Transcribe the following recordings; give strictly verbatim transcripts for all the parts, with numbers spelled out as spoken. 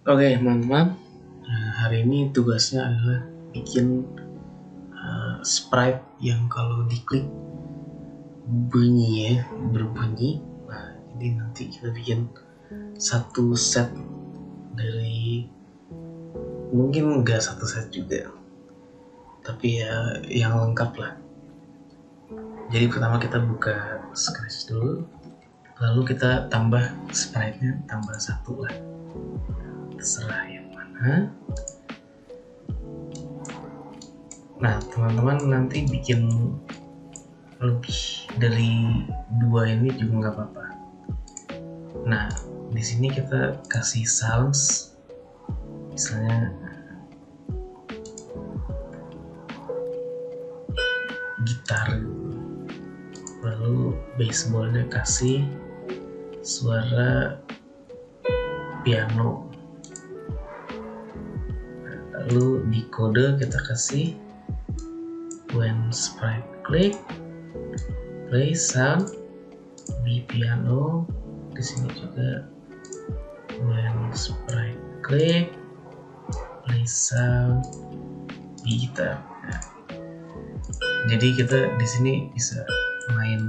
Oke teman-teman, nah, hari ini tugasnya adalah bikin uh, sprite yang kalau diklik bunyi ya, berbunyi. Nah, jadi nanti kita bikin satu set dari, mungkin nggak satu set juga, tapi ya yang lengkap lah. Jadi pertama kita buka Scratch dulu, lalu kita tambah sprite-nya, tambah satu lah, terserah yang mana. Nah teman-teman nanti bikin lebih dari dua ini juga nggak apa-apa. Nah di sini kita kasih sounds, misalnya gitar, lalu baseballnya kasih suara piano, lalu di kode kita kasih when sprite click play sound di piano. Di sini juga when sprite click play sound di gitar. Nah, jadi kita di sini bisa main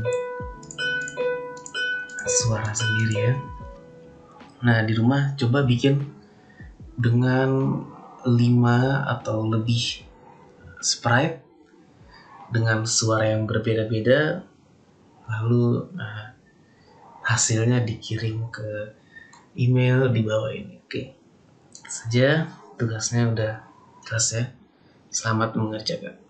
suara sendiri ya. Nah di rumah coba bikin dengan lima atau lebih sprite dengan suara yang berbeda-beda, lalu nah, hasilnya dikirim ke email di bawah ini. Oke, saja tugasnya udah jelas ya. Selamat mengerjakan.